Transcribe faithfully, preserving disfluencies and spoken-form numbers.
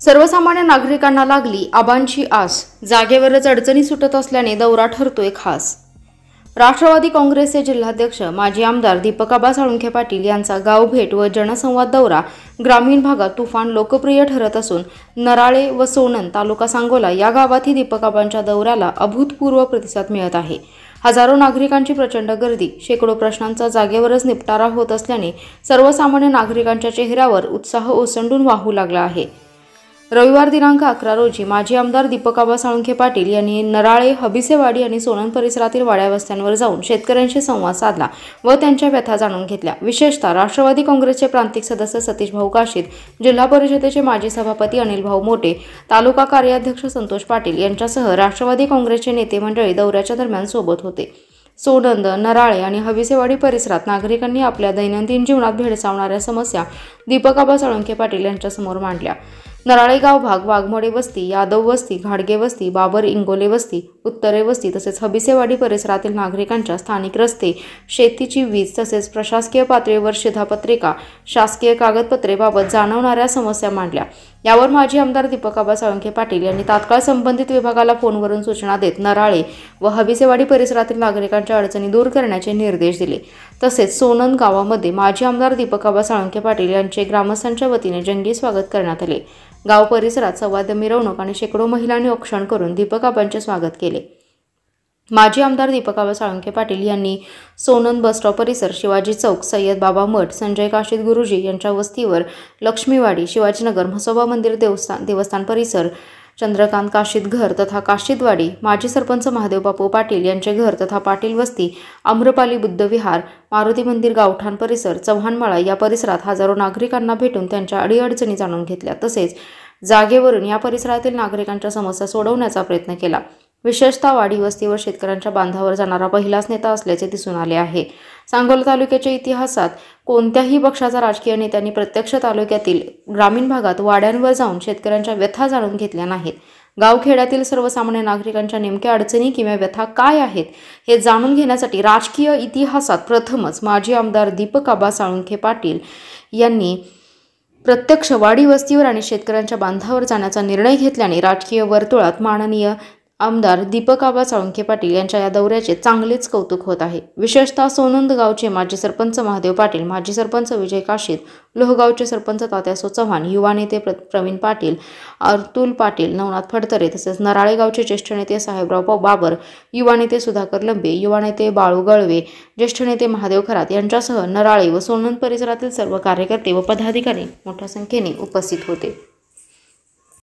सर्वसामान्य नागरिकांना लागली आबांची आस, जागेवरच अडचणी सुटत असल्याने दौरा ठरतोय खास। राष्ट्रवादी काँग्रेसचे जिल्हाध्यक्ष माजी आमदार दीपक आबा साळुंखे पाटील यांचा गाव भेट व जनसंवाद दौरा ग्रामीण भागात तुफान लोकप्रिय ठरत असून नराळे व सोनंद तालुका सांगोला या गावातही दीपक आबांच्या दौऱ्याला अभूतपूर्व प्रतिसाद मिळत आहे। हजारो नागरिकांची प्रचंड गर्दी, शेकडो प्रश्नांचा जागेवरच निपटारा होत असल्याने सर्वसामान्य नागरिकांच्या चेहऱ्यावर उत्साह ओसंडून वाहू लागला आहे। रविवार दिनांक अकरा रोजी माजी आमदार दीपक आबा साळुंखे पाटील यांनी नराळे, हबिसेवाडी आणि सोनंद परिसरातील वाड्या वस्त्यांवर जाऊन शेतकऱ्यांशी संवाद साधला व त्यांच्या व्यथा जाणून घेतल्या। विशेषतः राष्ट्रवादी काँग्रेसचे प्रांतिक सदस्य सतीश भाऊ काशीद, जिल्हा परिषदेचे माजी सभापती अनिल भाऊ मोटे, तालुका कार्याध्यक्ष संतोष पाटील यांच्यासह राष्ट्रवादी काँग्रेसचे नेते मंडळी दौऱ्याच्या दरम्यान सोबत होते। सोनंद, नराळे आणि हबिसेवाडी परिसरात नागरिकांनी आपल्या दैनंदिन जीवनात भेडसावणाऱ्या समस्या दीपक आबा साळुंखे पाटील यांच्यासमोर मांडल्या। नराळे गाव भाग, वाघमोडे वस्ती, यादव वस्ती, घाडगे वस्ती, बाबर इंगोले वस्ती, उत्तरे वस्ती तसेच हबिसेवाडी परिसरातील नागरिकांच्या स्थानिक रस्ते, शेतीची वीज तसेच प्रशासकीय पातळीवर शिधापत्रिका, शासकीय कागदपत्रेबाबत जाणवणाऱ्या समस्या मांडल्या। यावर माजी आमदार दीपक आबा साळुंखे पाटील यांनी तात्काळ संबंधित विभागाला फोनवरून सूचना देत नराळे व हबिसेवाडी परिसरातील नागरिकांच्या अडचणी दूर करण्याचे निर्देश दिले। तसेच सोनंद गावामध्ये माजी आमदार दीपक आबा साळुंखे पाटील यांचे ग्रामस्थांच्या वतीने जंगी स्वागत करण्यात आले। गाव परिसरात संवाद मिरवणूक आणि शेकडो महिलांनी औक्षण करून दीपक आबांचे स्वागत केले। माजी आमदार दीपक आबा साळुंखे पाटील यांनी सोनंद बस स्टॉप परिसर, शिवाजी चौक, सय्यद बाबा मठ, संजय काशीद गुरुजी यांच्या वस्तीवर, लक्ष्मीवाडी, शिवाजीनगर, म्हसोबा मंदिर देवस्थान देवस्थान परिसर, चंद्रकांत काशीद घर तथा काशीदवाडी, माजी सरपंच महादेव बापू पाटील यांचे घर तथा पाटील वस्ती, आम्रपाली बुद्ध विहार, मारुती मंदिर गावठाण परिसर, चव्हाणमळा या परिसरात हजारो नागरिकांना भेटून त्यांच्या अडीअडचणी जाणून घेतल्या। तसेच जागेवरून या परिसरातील नागरिकांच्या समस्या सोडवण्याचा प्रयत्न केला। विशेषतः वाडी वस्तीवर शेतकऱ्यांच्या बांधावर जाणारा पहिलाच नेता असल्याचे दिसून आले आहे। सांगोला तालुक्याच्या इतिहासात कोणत्याही पक्षाचा राजकीय नेत्यांनी प्रत्यक्ष तालुक्यातील ग्रामीण भागात वाड्यांवर जाऊन शेतकऱ्यांच्या व्यथा जाणून घेतल्या नाहीत। गावखेड्यातील सर्वसामान्य नागरिकांच्या नेमक्या अडचणी किंवा व्यथा काय आहेत हे जाणून घेण्यासाठी राजकीय इतिहासात प्रथमच माजी आमदार दीपक आबा साळुंखे पाटील यांनी प्रत्यक्ष वाडी वस्तीवर आणि शेतकऱ्यांच्या बांधावर जाण्याचा निर्णय घेतल्याने राजकीय वर्तुळात माननीय आमदार दीपक आबा साळुंखे पाटील यांच्या या दौऱ्याचे चांगलेच कौतुक होत आहे। विशेषतः सोनंद गावचे माजी सरपंच महादेव पाटील, माजी सरपंच विजय काशीद, लोहगावचे सरपंच तात्यासो चव्हाण, युवा नेते प्रवीण पाटील, अतुल पाटील, नवनाथ फडतरे तसेच नराळे गावचे ज्येष्ठ नेते साहेबराव बाबर, युवा नेते सुधाकर लंबे, युवा नेते बाळू गळवे, ज्येष्ठ नेते महादेव खरात यांच्यासह नराळे व सोनंद परिसरातील सर्व कार्यकर्ते व पदाधिकारी मोठ्या संख्येने उपस्थित होते।